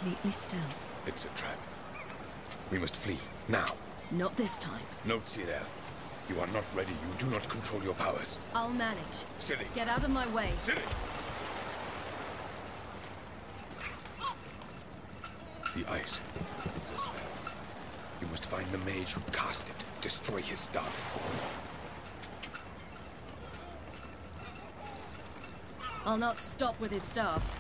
completely still. It's a trap. We must flee, now. Not this time. Note, Cyril. You are not ready. You do not control your powers. I'll manage. Silly. Get out of my way. Silly! The ice. It's a spell. You must find the mage who cast it. Destroy his stuff. I'll not stop with his staff.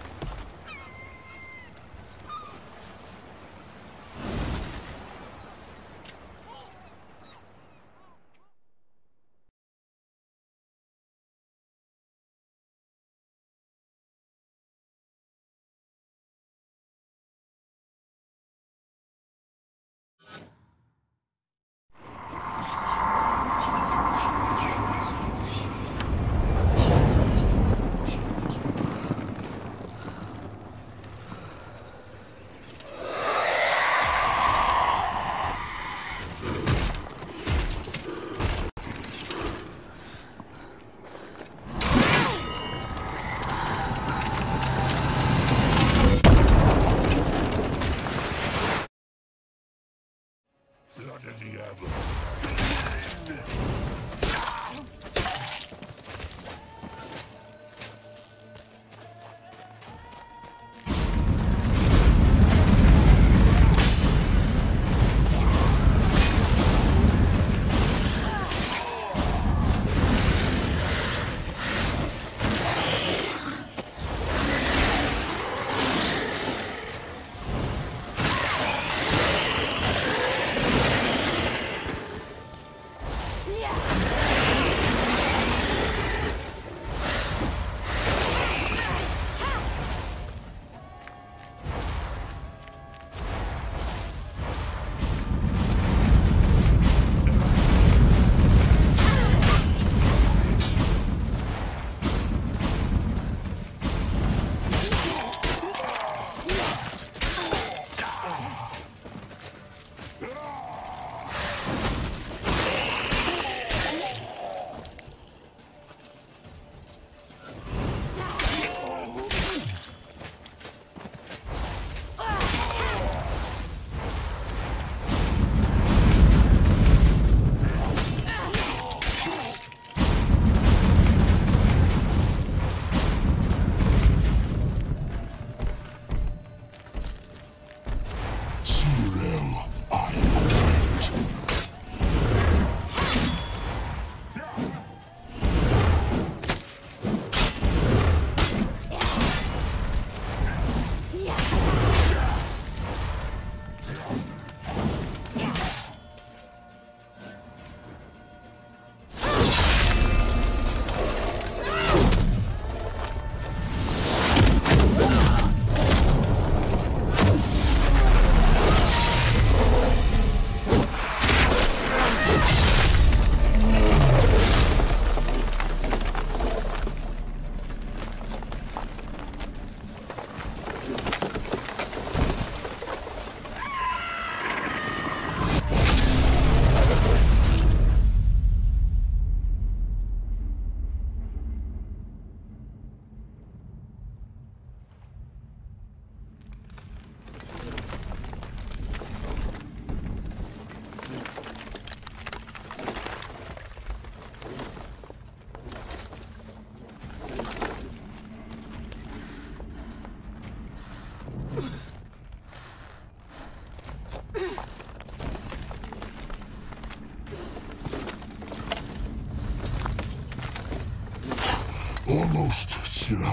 Almost, Cyril.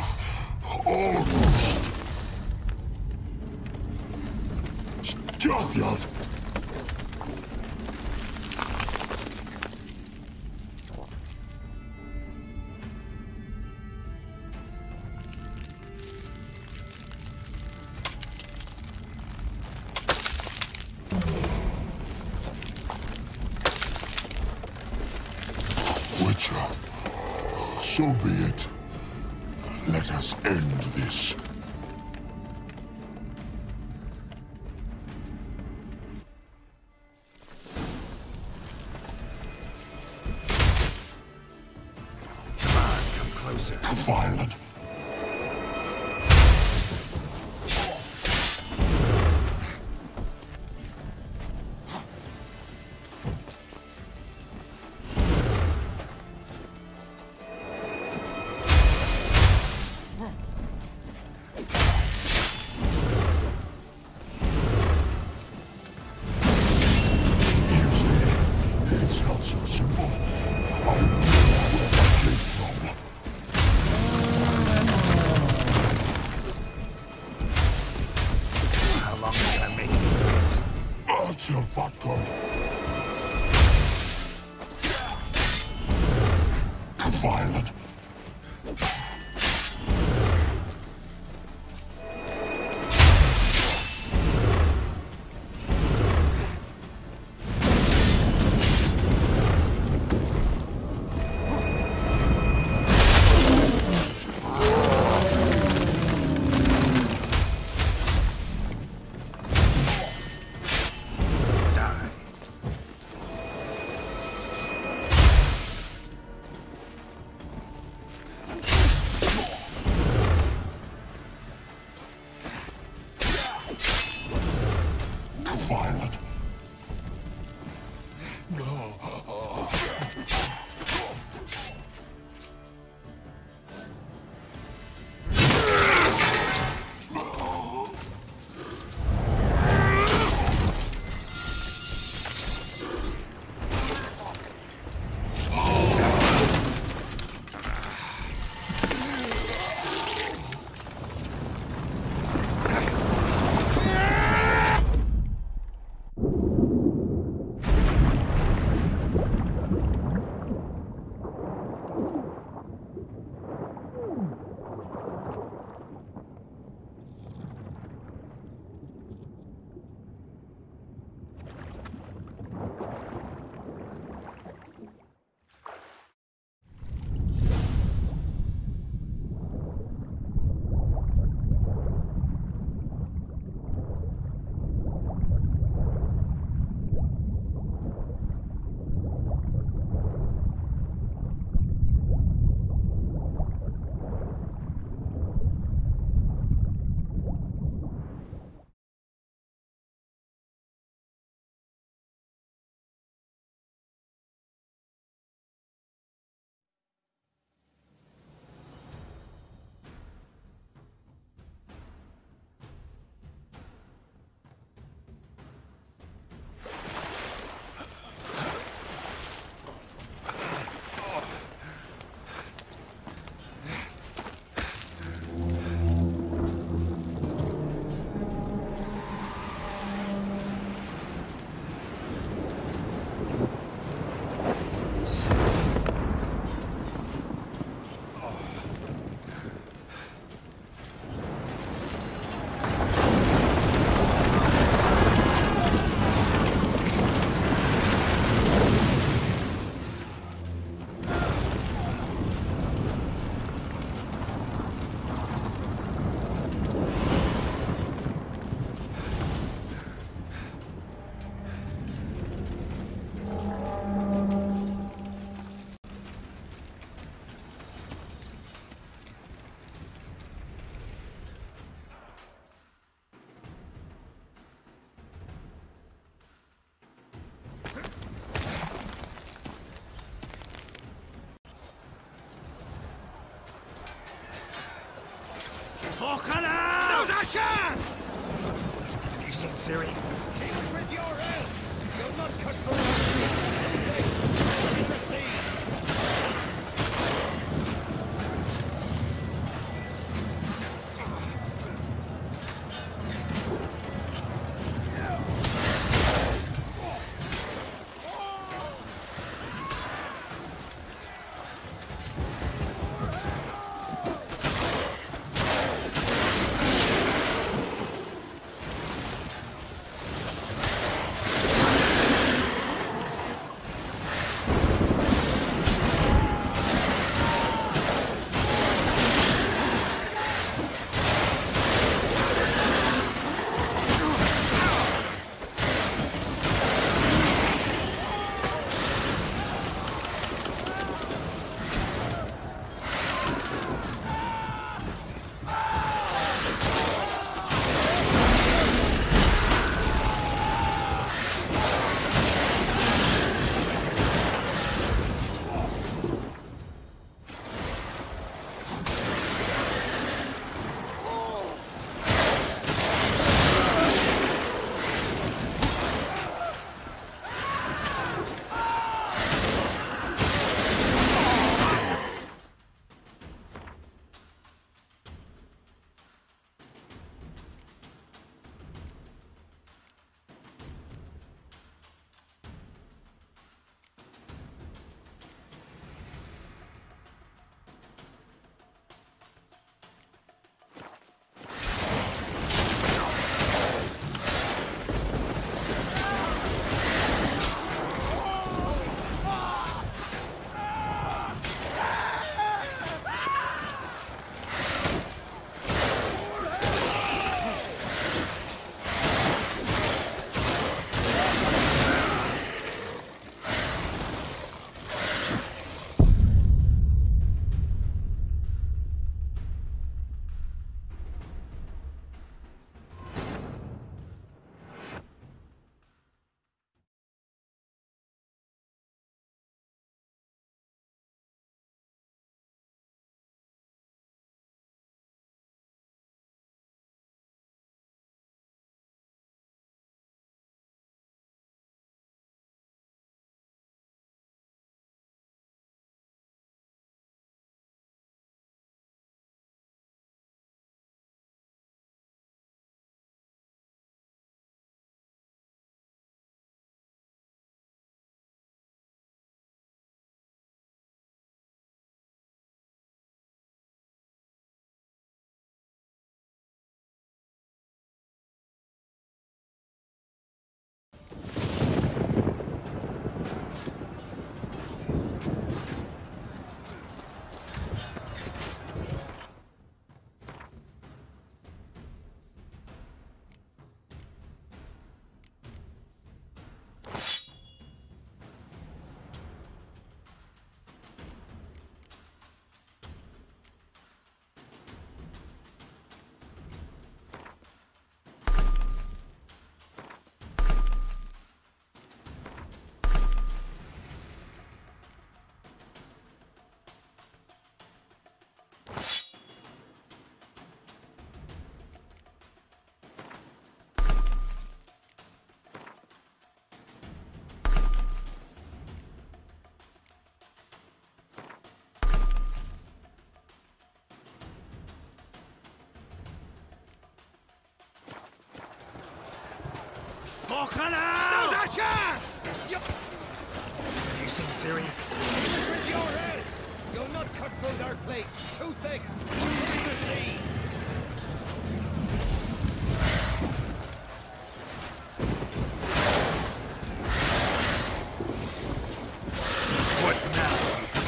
Almost. Stjärnfjärd. Witcher, so be it. Let us end this. Come on, come closer. Violent. What's your vodka? Violent. You seen Siri? She was with your help. You'll not cut for her. Proceed. Fucking hell! Not a chance! Have you seen Siri? Finish with your head! You'll not cut through their plate. Too thick. What's in the sea? What now?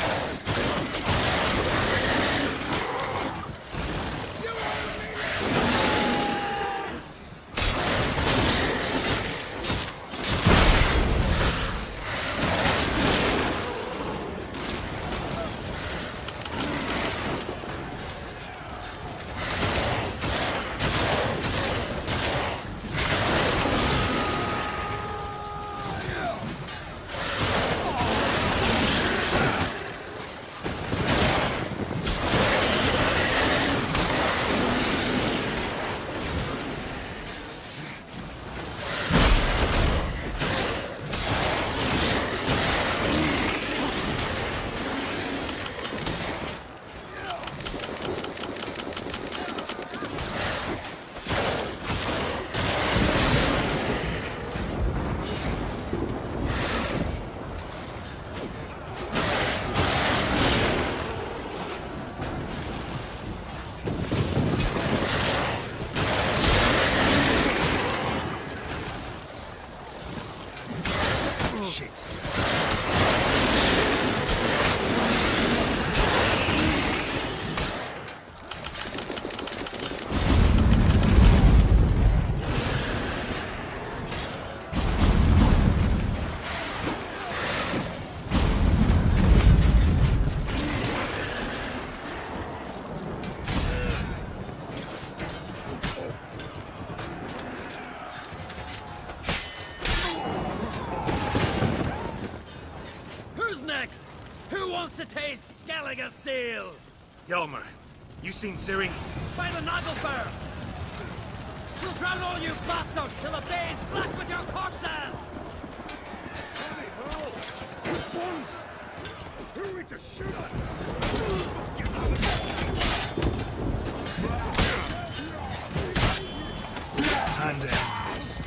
Who wants to taste Skelliger steel? Yelmer, you seen Siri? By the Nagelfur! We'll drown all you bastards till the bay's black with your corpses! Hey, ho! Which ones? Who are we to shoot us? Hand in this.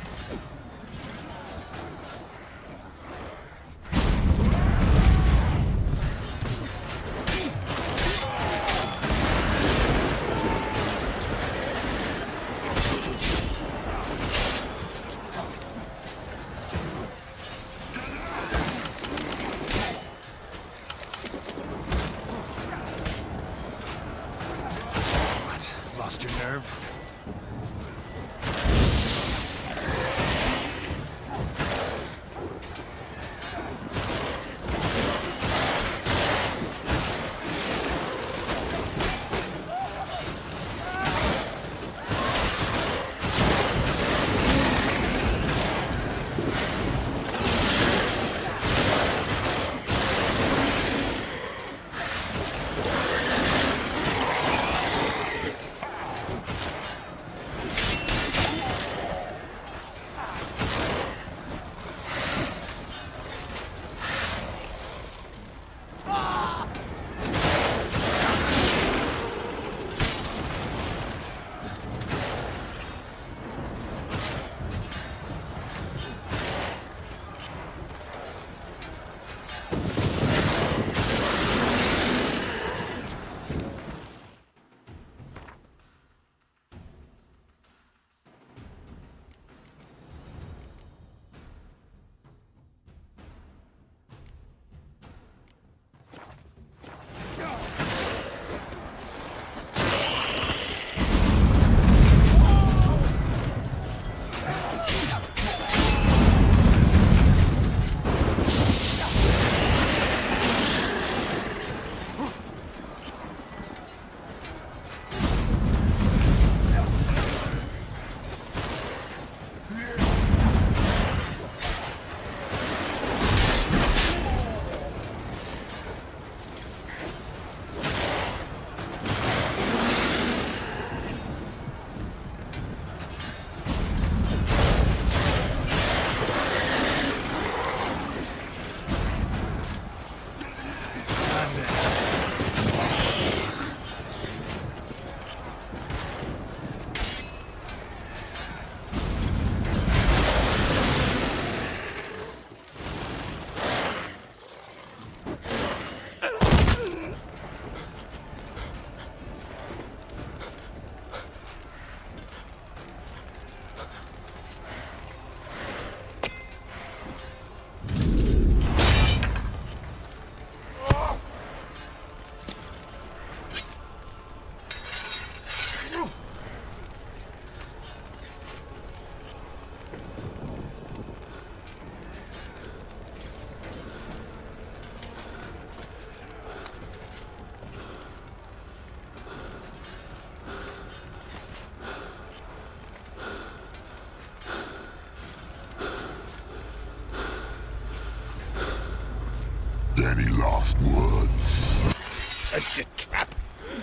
Any last words? Exit trap.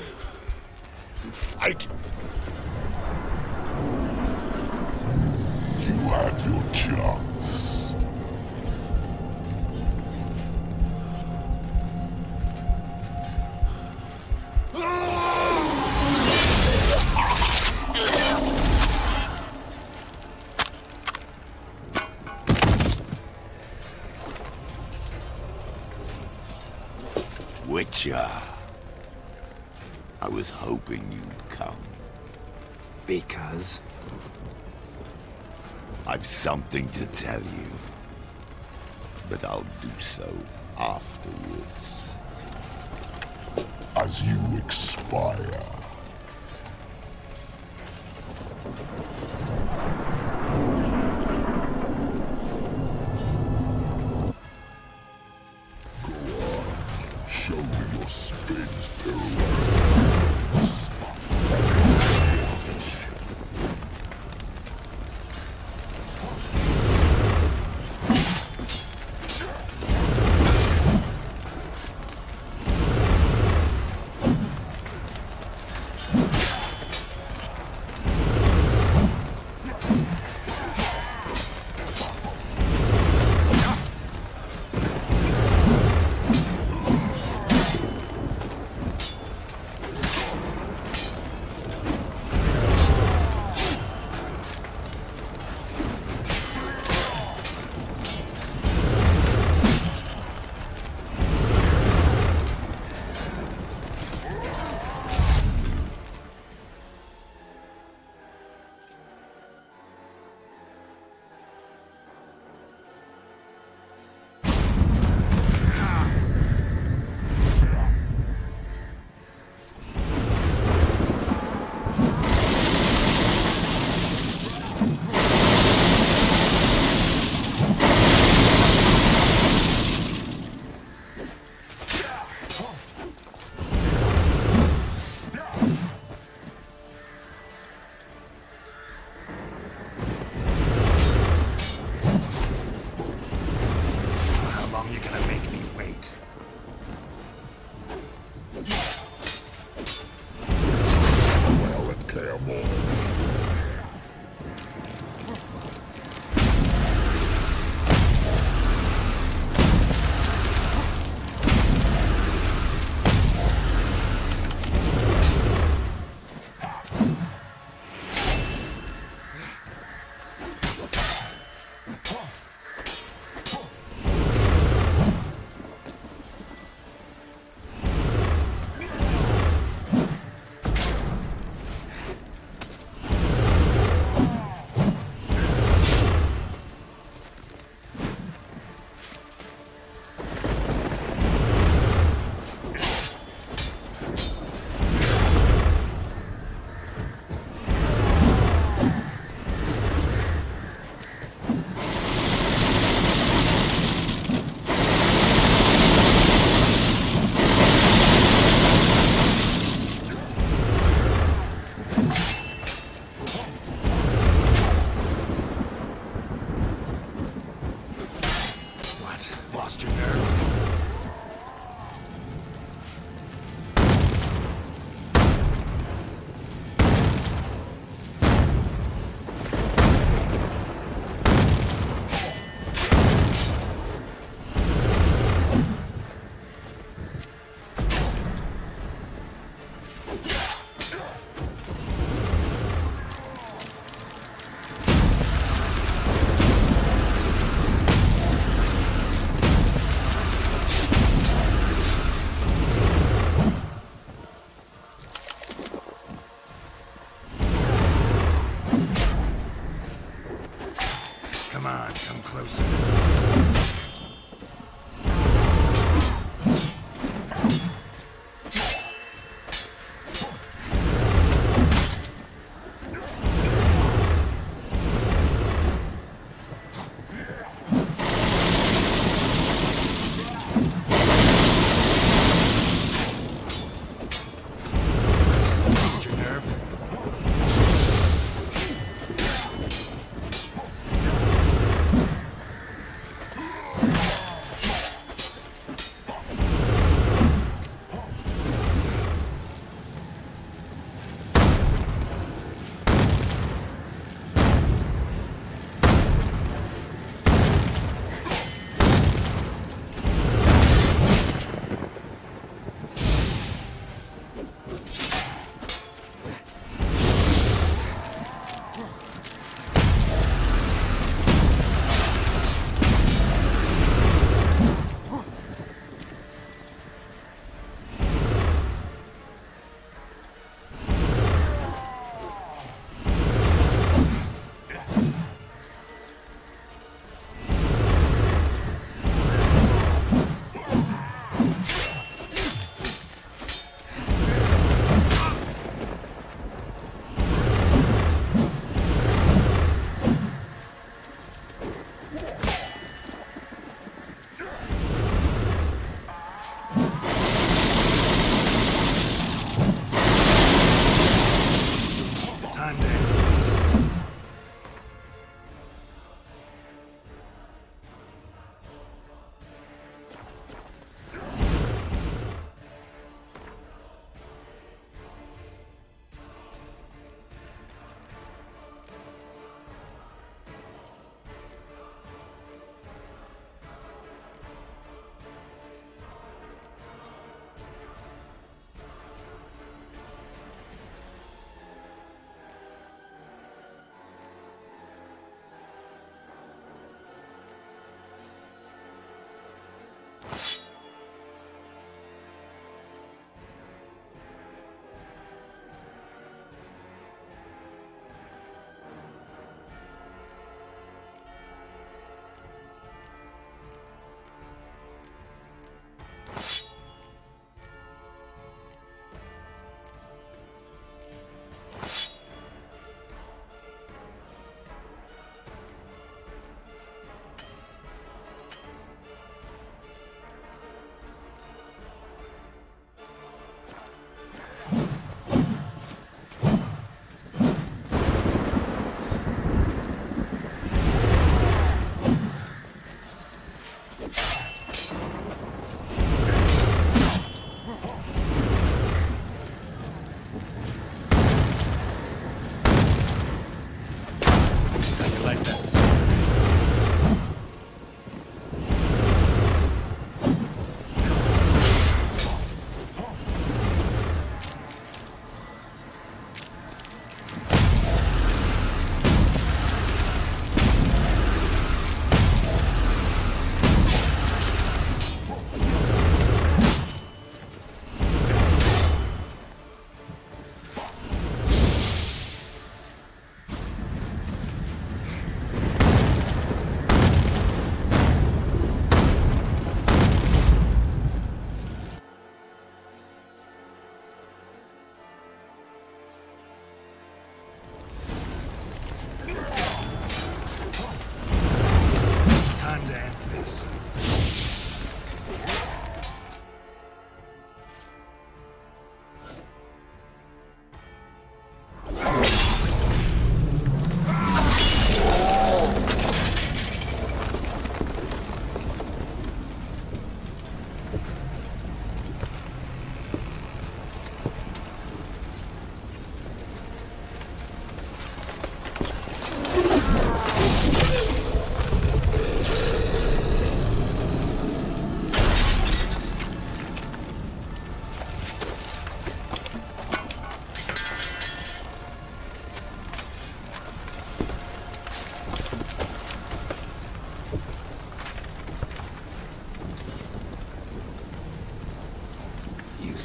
Fight. You had your chance. Witcher. I was hoping you'd come. Because? I've something to tell you. But I'll do so afterwards. As you expire. Show me your spin's pirouettes. Lost your nerve? Come on, come closer. Lost your nerve?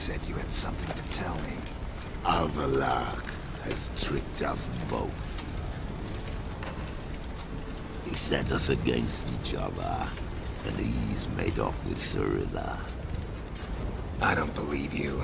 said you had something to tell me. Avalok has tricked us both. He set us against each other, and he's made off with Cyrilla. I don't believe you.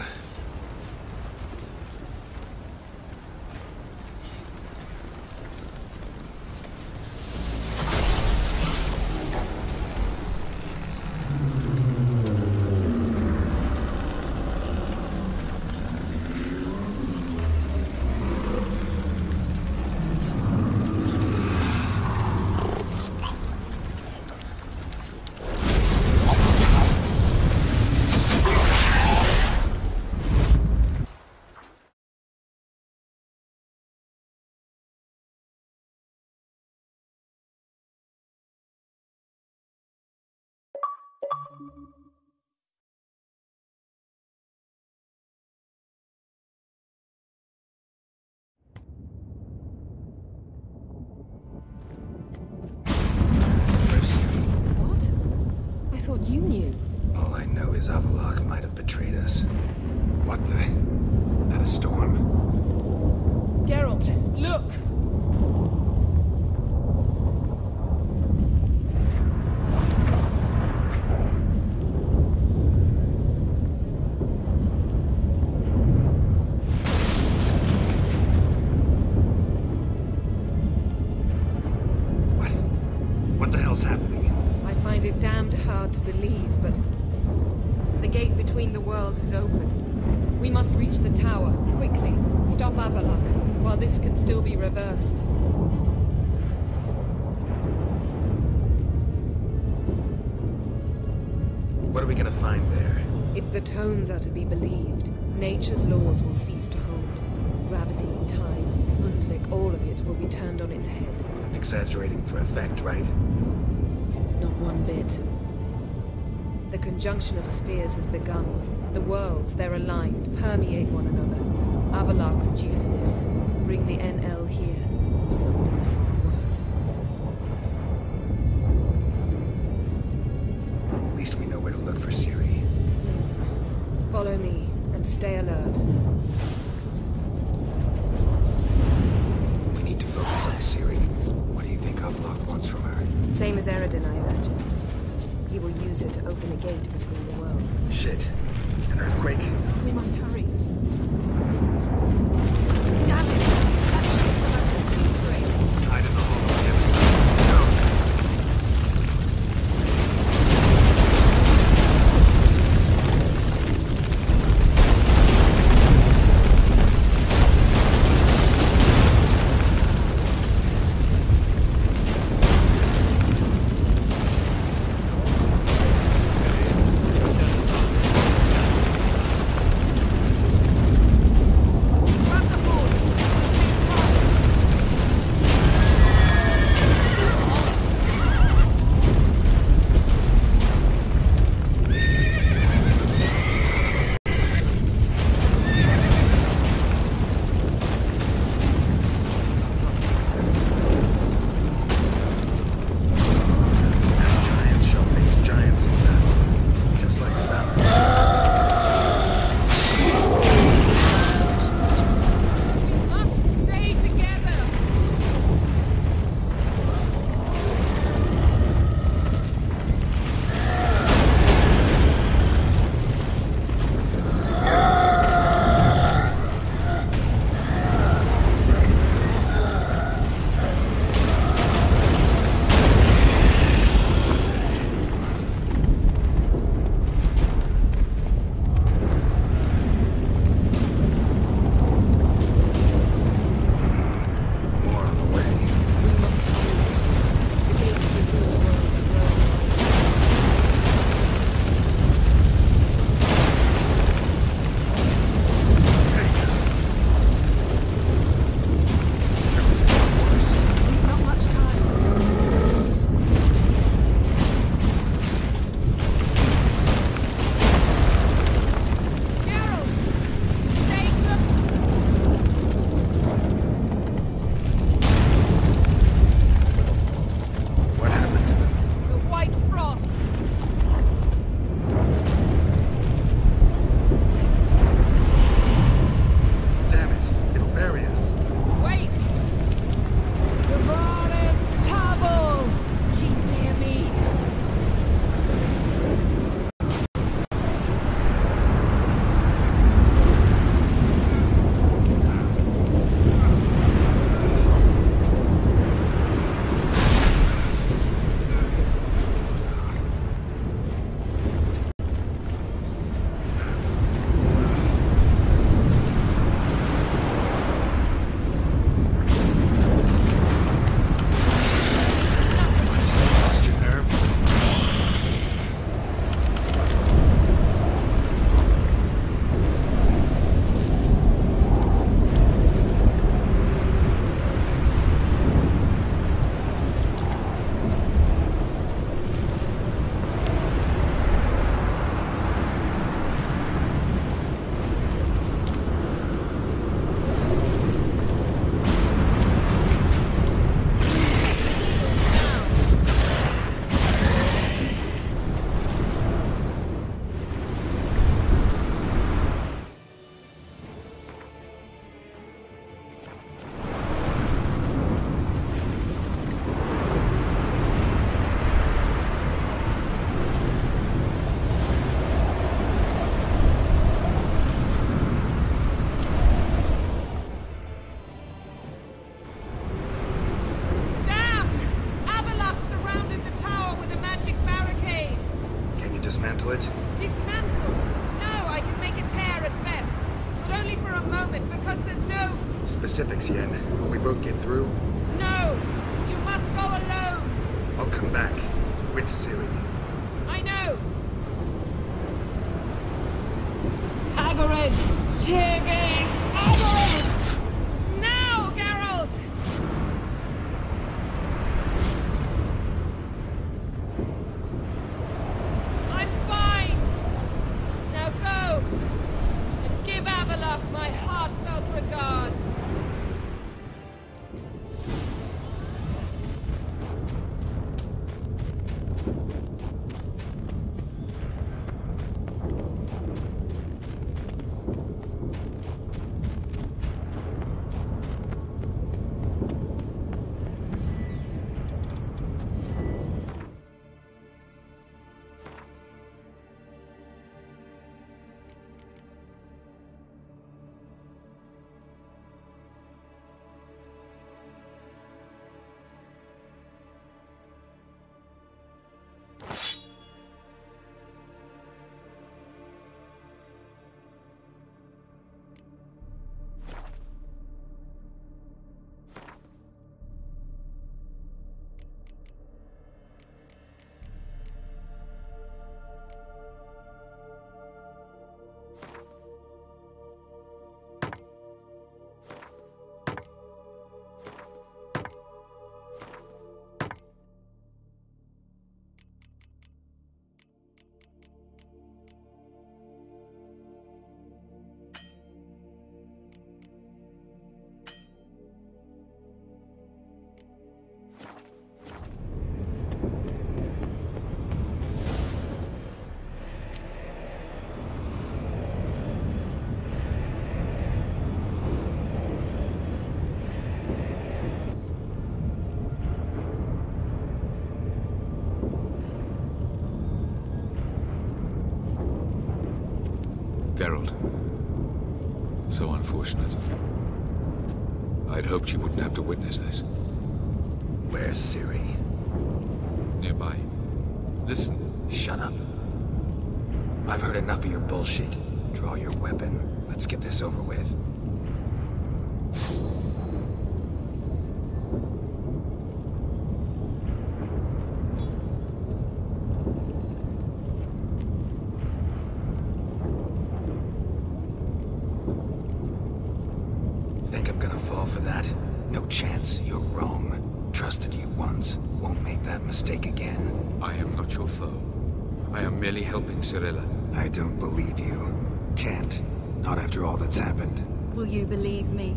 What? I thought you knew. All I know is Avalok might have betrayed us. What the? That a storm? Geralt, look! What the hell's happening? I find it damned hard to believe, but the gate between the worlds is open. We must reach the tower, quickly. Stop Avalok, while this can still be reversed. What are we gonna find there? If the tomes are to be believed, nature's laws will cease to hold. Gravity, time, Undvik, all of it will be turned on its head. Exaggerating for effect, right? Not one bit. The conjunction of spheres has begun. The worlds, they're aligned, permeate one another. Avalok could use this. Bring the NL here, or something far worse. At least we know where to look for Ciri. Follow me, and stay alert. We need to focus on Ciri. What do you think Avalok wants from her? Same as Eredin, I imagine. He will use it to open a gate between the worlds. Shit. An earthquake? We must hurry. Damn it! That ship's about to disintegrate. Hide in the hole. Grab the dismantle it? Dismantle? No, I can make a tear at best. But only for a moment, because there's no... Specifics, Yen. Will we both get through? No! You must go alone! I'll come back. With Ciri. I know! Hagrid! Tiggy! Hagrid! Now, Geralt! I'm fine! Now go! And give Avalok my heartfelt regards! Geralt. So unfortunate. I'd hoped you wouldn't have to witness this. Where's Ciri? Nearby. Listen. Shut up. I've heard enough of your bullshit. Draw your weapon. Let's get this over with. Think I'm gonna fall for that? No chance. You're wrong. Trusted you once. Won't make that mistake again. I am not your foe. I am merely helping Cirilla. I don't believe you. Can't. Not after all that's happened. Will you believe me?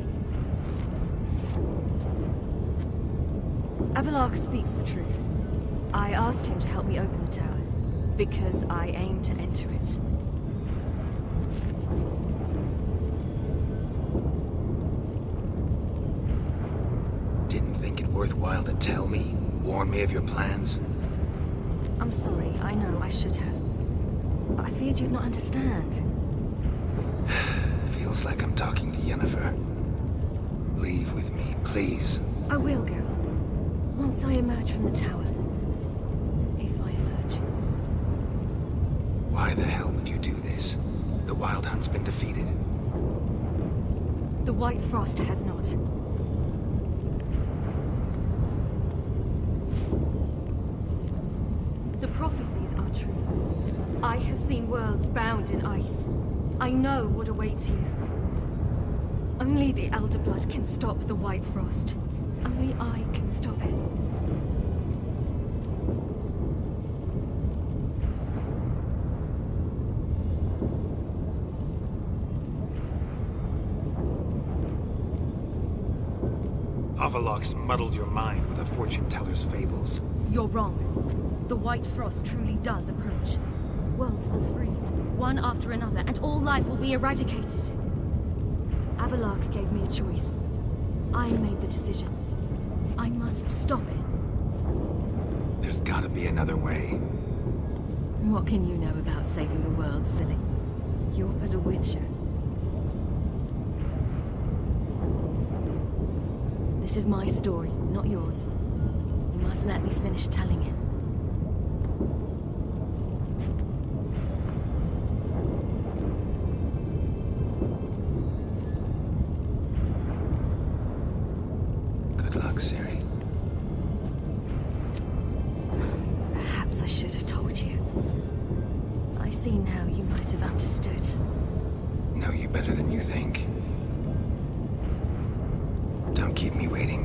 Avalok speaks the truth. I asked him to help me open the tower, because I aim to enter it. Didn't think it worthwhile to tell me? Warn me of your plans? I'm sorry, I know I should have. But I feared you'd not understand. Feels like I'm talking to Yennefer. Leave with me, please. I will go. Once I emerge from the tower. If I emerge. Why the hell would you do this? The Wild Hunt's been defeated. The White Frost has not. The prophecies are true. I have seen worlds bound in ice. I know what awaits you. Only the Elder Blood can stop the White Frost. Only I can stop it. Avalok's muddled your mind with a fortune-teller's fables. You're wrong. The White Frost truly does approach. Worlds will freeze, one after another, and all life will be eradicated. Avalok gave me a choice. I made the decision. I must stop it. There's gotta be another way. What can you know about saving the world, silly? You're but a witcher. This is my story, not yours. You must let me finish telling it. Perhaps I should have told you. I see now you might have understood. Know you better than you think. Don't keep me waiting.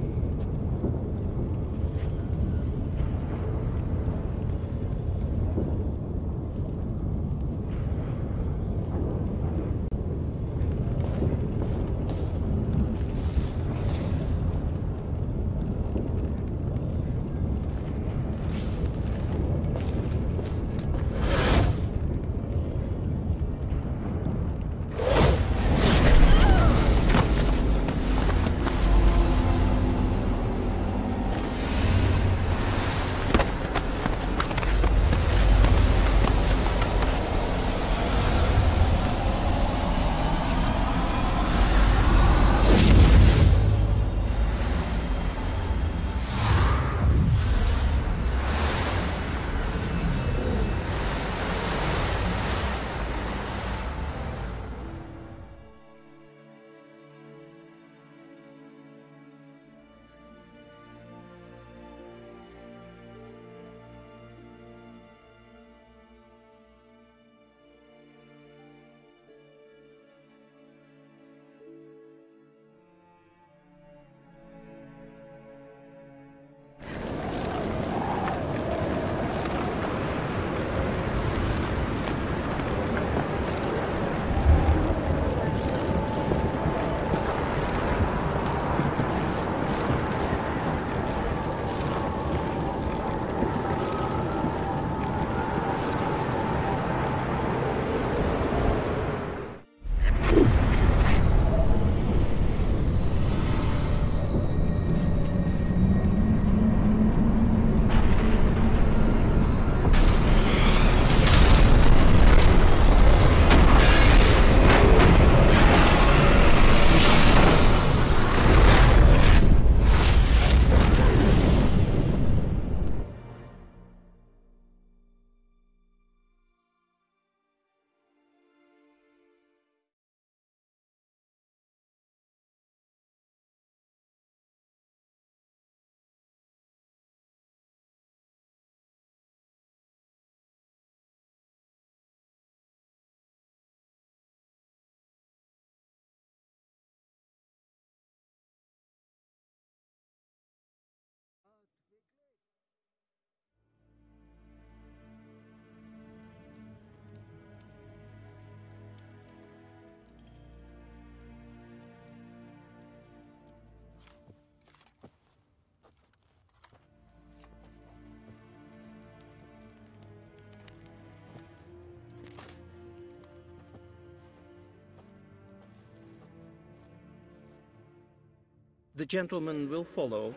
The gentleman will follow.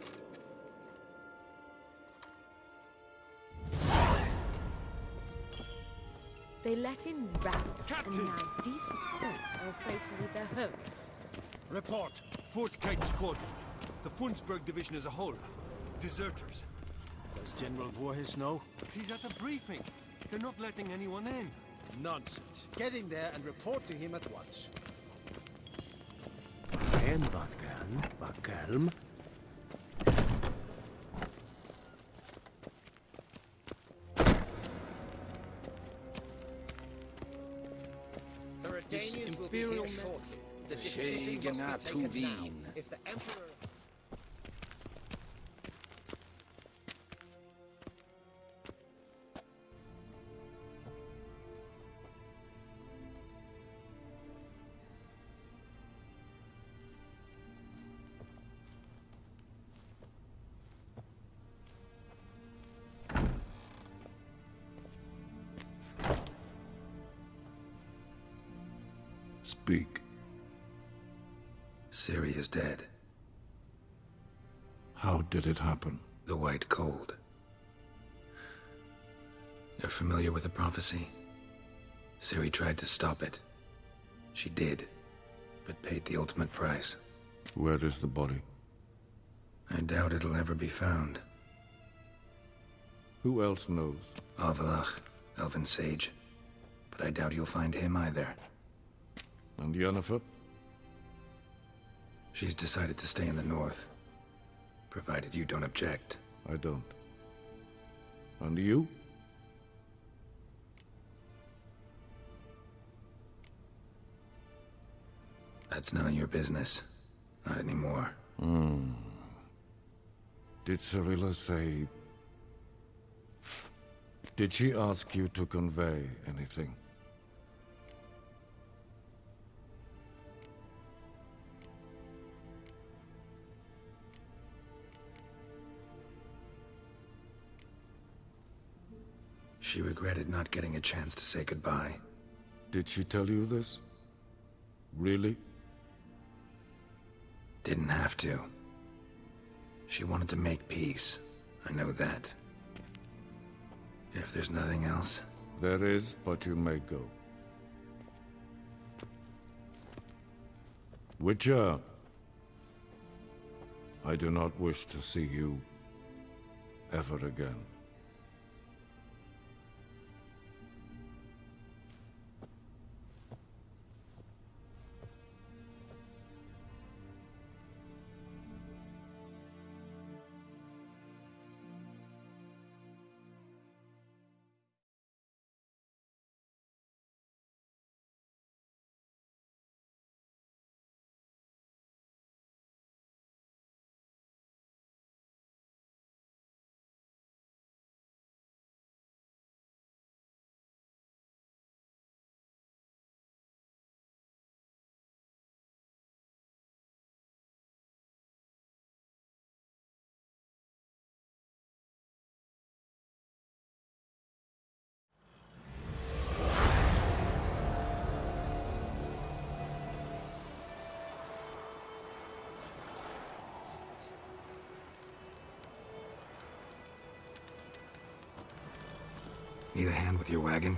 They let in rats, and now decent folk are afraid to leave their homes. Report. 4th Kite Squadron. The Funsberg Division as a whole. Deserters. Does General Voorhis know? He's at a briefing. They're not letting anyone in. Nonsense. Get in there and report to him at once. En wat kalm. The Redanians will be here shortly. The decision must be taken now. If the Emperor... Speak. Ciri is dead. How did it happen? The White Cold. You're familiar with the prophecy? Ciri tried to stop it. She did, but paid the ultimate price. Where is the body? I doubt it'll ever be found. Who else knows? Avalach, Elven Sage. But I doubt you'll find him either. And Yennefer? She's decided to stay in the north. Provided you don't object. I don't. And you? That's none of your business. Not anymore. Did Cirilla say... Did she ask you to convey anything? She regretted not getting a chance to say goodbye. Did she tell you this? Really? Didn't have to. She wanted to make peace. I know that. If there's nothing else... There is, but you may go. Witcher, I do not wish to see you ever again. Need a hand with your wagon?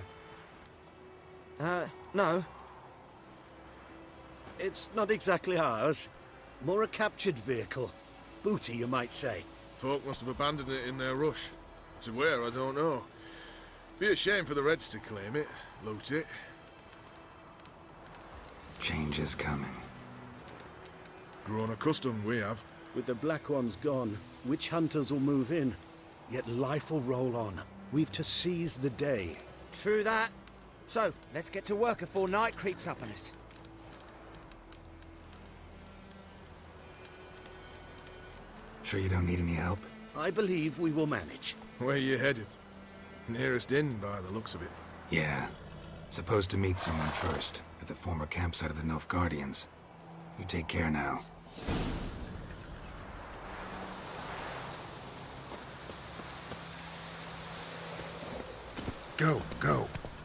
No. It's not exactly ours. More a captured vehicle. Booty, you might say. Folk must have abandoned it in their rush. To where, I don't know. Be a shame for the Reds to claim it, loot it. Change is coming. Grown accustomed, we have. With the Black Ones gone, witch hunters will move in. Yet life will roll on. We've to seize the day. True that. So, let's get to work before night creeps up on us. Sure you don't need any help? I believe we will manage. Where you headed? Nearest inn, by the looks of it. Yeah. Supposed to meet someone first, at the former campsite of the Nilfgaardians. You take care now. Go, go.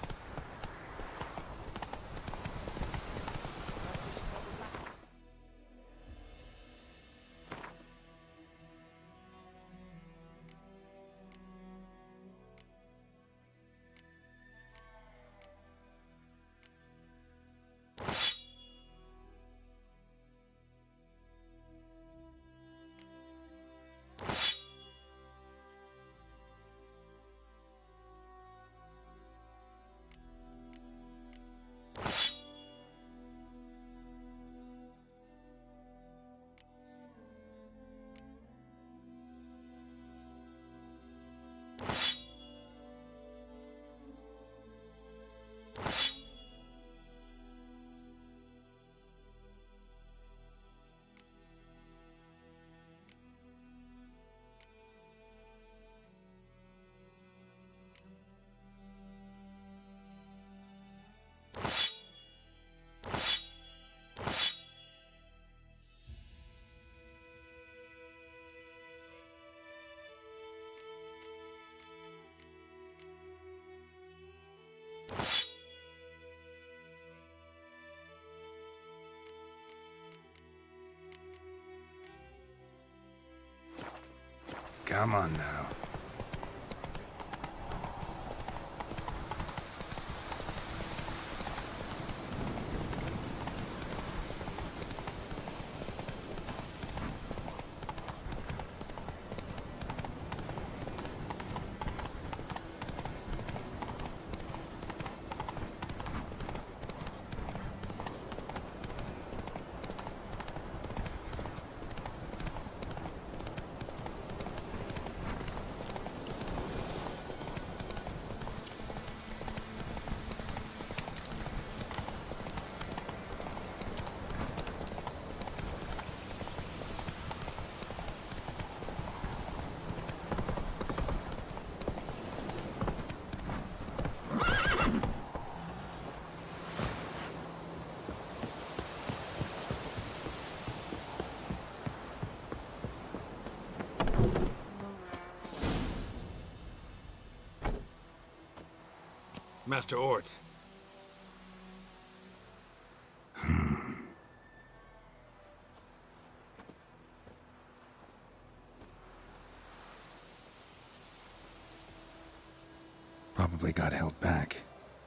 Come on now. Master Ort. Probably got held back.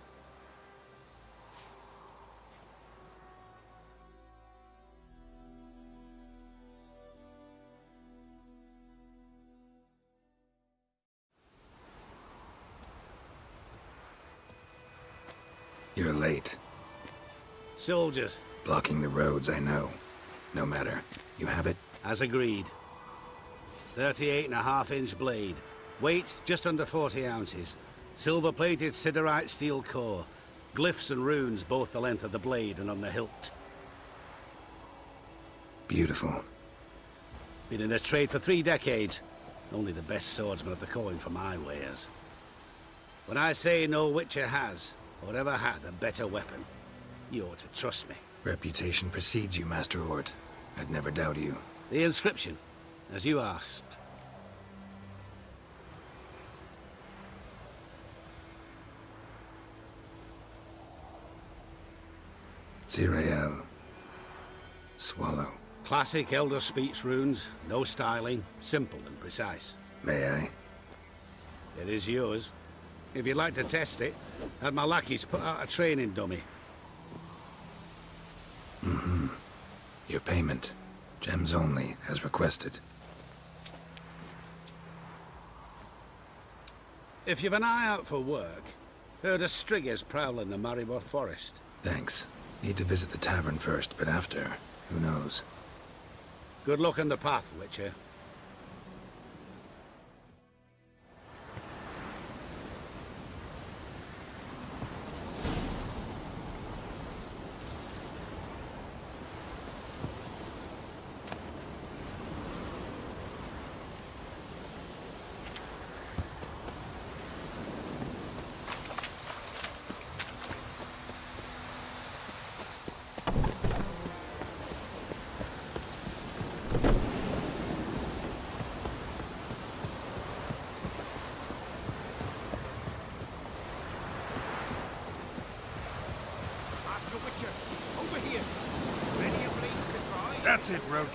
You're late. Soldiers. Blocking the roads, I know. No matter. You have it? As agreed. 38.5-inch blade. Weight, just under 40 ounces. Silver-plated siderite steel core. Glyphs and runes both the length of the blade and on the hilt. Beautiful. Been in this trade for 3 decades. Only the best swordsman of the calling for my wares. When I say no Witcher has, or ever had, a better weapon, you ought to trust me. Reputation precedes you, Master Ort. I'd never doubt you. The inscription, as you asked. Zirael. Swallow. Classic Elder Speech runes, no styling, simple and precise. May I? It is yours. If you'd like to test it, have my lackeys put out a training dummy. Mm-hmm. Your payment. Gems only, as requested. If you've an eye out for work, heard of striggers prowling the Maribor forest. Thanks. Need to visit the tavern first, but after, who knows? Good luck on the path, Witcher. That's it, Roach.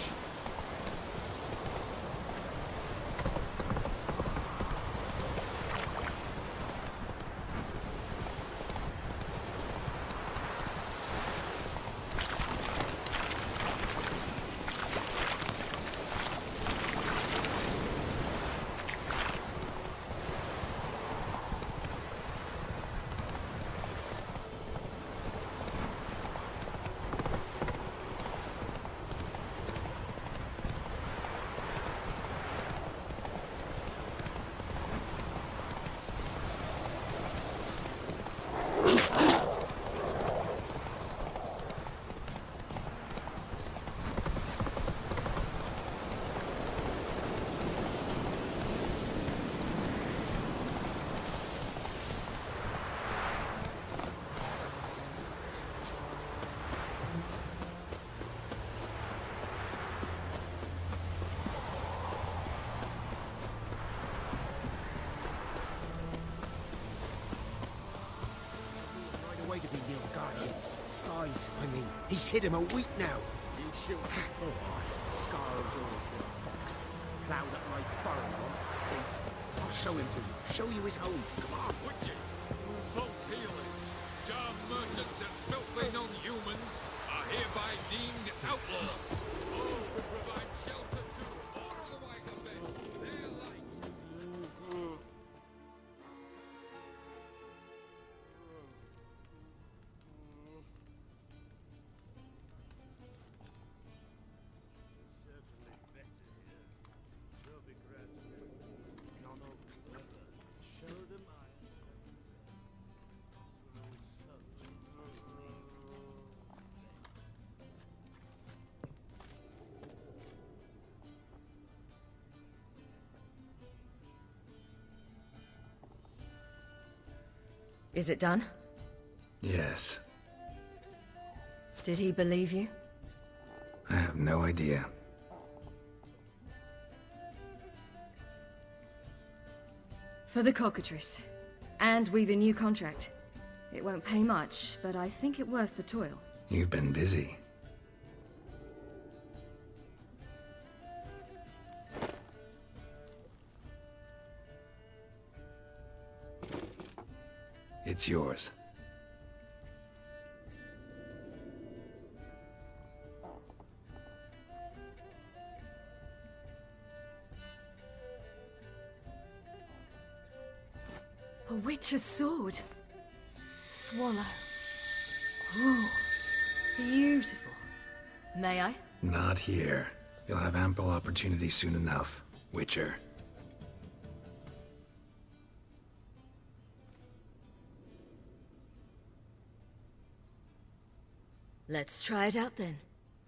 Spies, I mean. He's hid him a week now. You shoot him. Oh, aye. Scarlet's always been a fox. Ploughed up my furrow once, the thief. I'll show him to you. Show you his home. Come on. Witches, false healers, charm merchants, and filthy non-humans are hereby deemed outlaws. All who provide shelter to or otherwise offend their life. Is it done? Yes. Did he believe you? I have no idea. For the cockatrice. And we've a new contract. It won't pay much, but I think it worth the toil. You've been busy. It's yours. A witch's sword. Swallow. Ooh, beautiful. May I? Not here. You'll have ample opportunity soon enough, Witcher. Let's try it out then.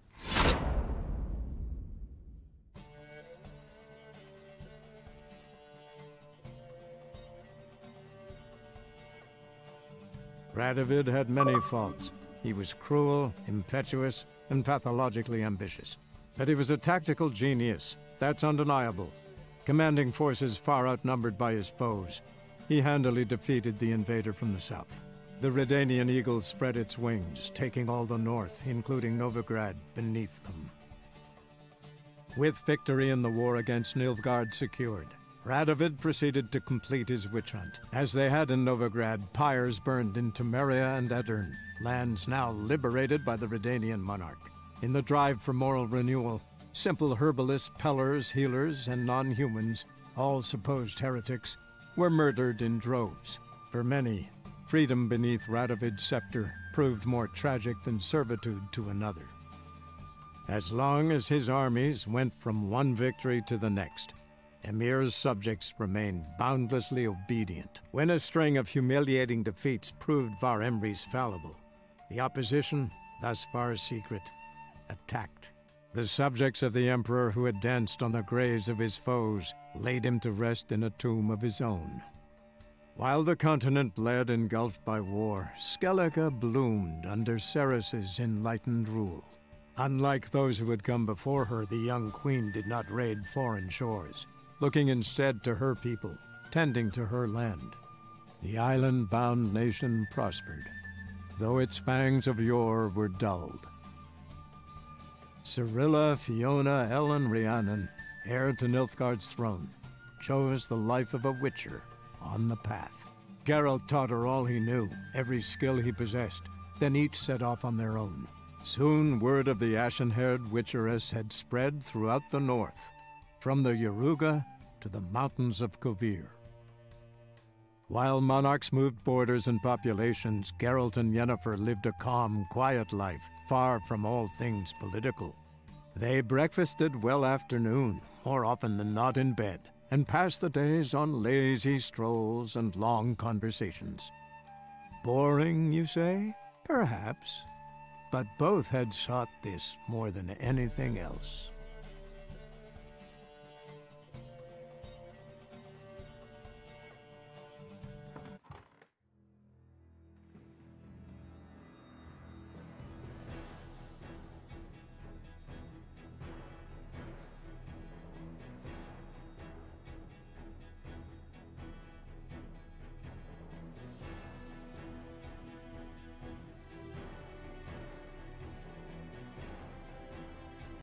Radovid had many faults. He was cruel, impetuous, and pathologically ambitious. But he was a tactical genius, that's undeniable. Commanding forces far outnumbered by his foes, he handily defeated the invader from the south. The Redanian eagle spread its wings, taking all the north, including Novigrad, beneath them. With victory in the war against Nilfgaard secured, Radovid proceeded to complete his witch hunt. As they had in Novigrad, pyres burned in Temeria and Aedirn, lands now liberated by the Redanian monarch. In the drive for moral renewal, simple herbalists, pellers, healers, and non-humans, all supposed heretics, were murdered in droves. For many, freedom beneath Radovid's scepter proved more tragic than servitude to another. As long as his armies went from one victory to the next, Emir's subjects remained boundlessly obedient. When a string of humiliating defeats proved Var Emreis fallible, the opposition, thus far secret, attacked. The subjects of the Emperor who had danced on the graves of his foes laid him to rest in a tomb of his own. While the continent bled engulfed by war, Skellige bloomed under Ceres's enlightened rule. Unlike those who had come before her, the young queen did not raid foreign shores, looking instead to her people, tending to her land. The island-bound nation prospered, though its fangs of yore were dulled. Cirilla, Fiona, Ellen, Rhiannon, heir to Nilfgaard's throne, chose the life of a witcher on the path. Geralt taught her all he knew, every skill he possessed, then each set off on their own. Soon word of the ashen-haired witcheress had spread throughout the north, from the Yaruga to the mountains of Kovir. While monarchs moved borders and populations, Geralt and Yennefer lived a calm, quiet life, far from all things political. They breakfasted well after noon, more often than not in bed, and passed the days on lazy strolls and long conversations. Boring, you say? Perhaps. But both had sought this more than anything else.